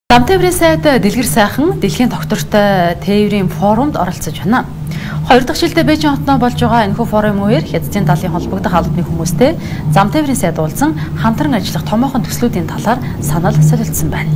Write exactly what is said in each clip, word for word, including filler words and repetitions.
Зам тээврийн сайд Дэлгэр сайхан дэлхийн доктортой тээврийн форумд оролцож байна. Хоёр дахь жилдээ Бээжин хотноо болж байгаа энэхүү форумын үеэр Хятадын талын холбогдох албаны хүмүүстэй зам тээврийн сайд уулзсан хамтран ажиллах томоохон төслүүдийн талаар санал солилцсон байна.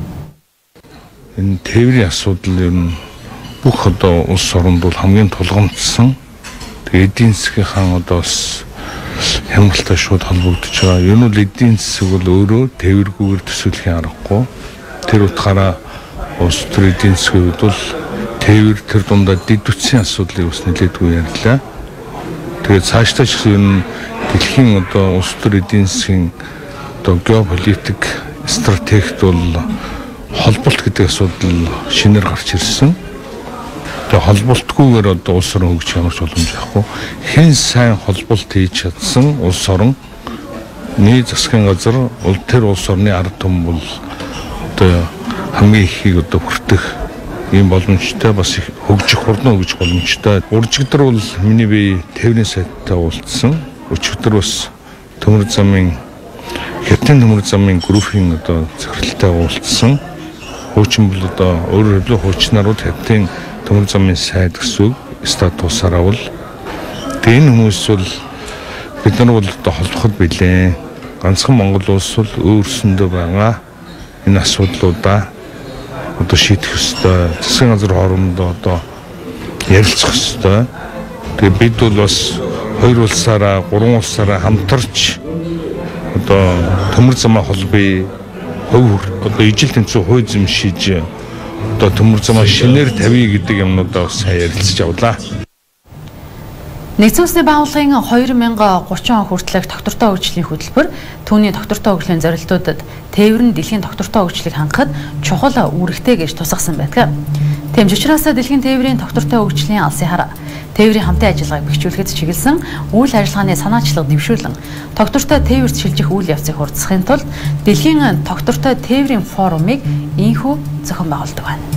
Энэ тээврийн асуудал ер нь бүх одоо улс оронд бол хамгийн тулгамдсан. Тэгээд эдийн засгийн одоо бас хямралтай шууд холбогдож байгаа. Ер нь эдийн засаг бол өөрөө тээвэргүйгээр төсөөлхийн аргагүй. Тэр утгаараа улс төрийн эдийн засгийн хувьд бол тээвэр тэр дундаа дэд үтсийн асуудлыг бас нэлээдгүй ярьлаа. Тэгээд цаашдаа ч юм дэлхийн одоо улс төрийн эдийн засгийн одоо геополитик стратегид бол холболт гэдэг асуудал шинээр гарч ирсэн. Тэгээд холболтгүйгээр одоо улс орон хөгжих ямар ч боломж байхгүй. Хэн сайн холболт хийж чадсан улс орон нийт засгийн газар тэр улс орны ард түмэн бол одоо хамгийн ихийг одоо хүртэх ийм боломжтой бас их хөгжих хурдан хөгжих боломжтой. Уржигдэр бол миний бие тээврийн сайттай уулзсан. Өчигдөр бас төмөр замын Хятадын төмөр замын группийн одоо захиралтай уулзсан. Хуучин бол одоо өөрөөр хэлбэл хуучнаар бол Хятадын төмөр замын сайд гэсэн статусаараа бол энэ хүмүүс бол бид нар бол одоо холбоход билээ. Ганцхан Монгол улс бол өөрсөндөө байгаа энэ асуудлуудаа одоо шийдэх ёстой. Засгийн газар хоорондоо одоо ярилцах ёстой. Тэгээ бид бол бас хоёр улсаараа, гурван улсаараа хамтарч одоо төмөр замаа холбоё, хувь одоо ижил тэнцүү хууль зэм шийж одоо төмөр замаа шинээр тавья гэдэг юмнуудаа бас ярилцж авлаа. Нэгдсэн улсны байгууллагын хоёр мянга гурван он хүртэлх доктортой хөгжлийн хөтөлбөр түүний доктортой хөгжлийн зорилтуудад тээвэр нь дэлхийн доктортой хөгжлийг хангахад чухал үүрэгтэй гэж тусгасан байдаг. Тэмж учраас дэлхийн тээврийн доктортой хөгжлийн алсын хараа тээврийн хамтын ажиллагааг бэхжүүлэхэд чиглэсэн үйл ажиллагааны санаачлага дэвшүүлэн доктортой тээвэрт шилжих үйл явцыг хурдсахын тулд дэлхийн доктортой тээврийн форумыг инхүү зохион байгуулдаг байна.